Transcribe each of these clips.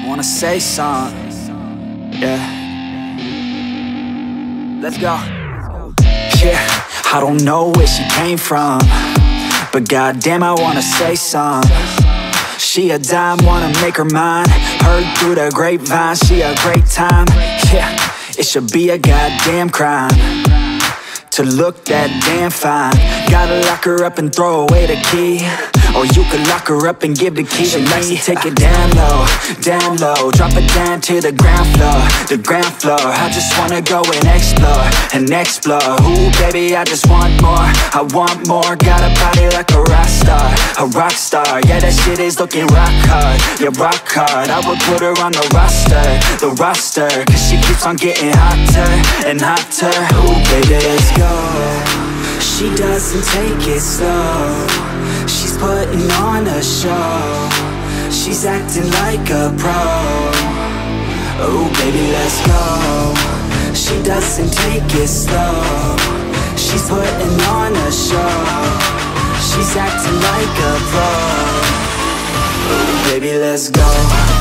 wanna say something. Yeah, let's go. Yeah, I don't know where she came from, but goddamn I wanna say something. She a dime, wanna make her mine. Heard through the grapevine, she a great time. Yeah, it should be a goddamn crime to look that damn fine. Gotta lock her up and throw away the key, or you could lock her up and give the key to me. She likes to take it down low, drop it down to the ground floor, the ground floor. I just wanna go and explore. Ooh, baby, I just want more, I want more. Got a body like a rock star, a rock star. Yeah, that shit is looking rock hard, yeah, rock hard. I would put her on the roster, cause she keeps on getting hotter and hotter. Ooh, baby, let's go. She doesn't take it slow, she's putting on a show. She's acting like a pro. Oh baby, let's go. She doesn't take it slow, she's putting on a show. She's acting like a pro. Oh baby, let's go.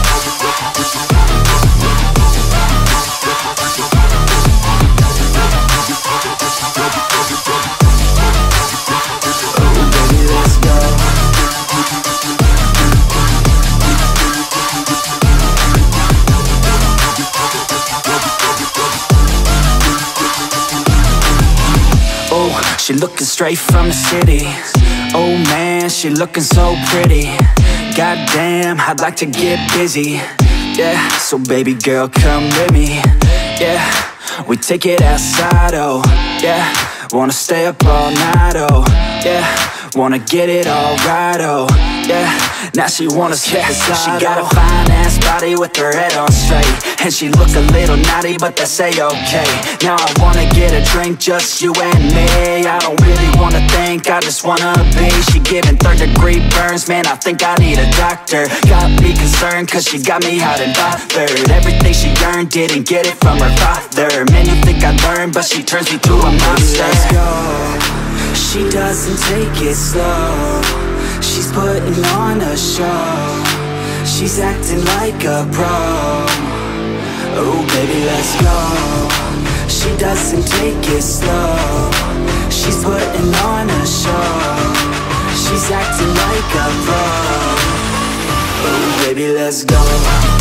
She looking straight from the city. Oh man, she looking so pretty. Goddamn, I'd like to get busy. Yeah, so baby girl, come with me. Yeah, we take it outside, oh yeah. Wanna stay up all night, oh yeah. Wanna get it all right, oh yeah. Now she wanna skip the slide. She got a fine ass body with her head on straight, and she look a little naughty, but that's a-okay. Now I wanna get a drink, just you and me. I don't really wanna think, I just wanna be. She giving third-degree burns, man, I think I need a doctor. Got me concerned, cause she got me hot and bothered. Everything she earned, didn't get it from her father. Man, you think I learned, but she turns me to a monster. Let's go. She doesn't take it slow, she's putting on a show. She's acting like a pro. Oh baby, let's go. She doesn't take it slow, she's putting on a show. She's acting like a pro. Oh baby, let's go.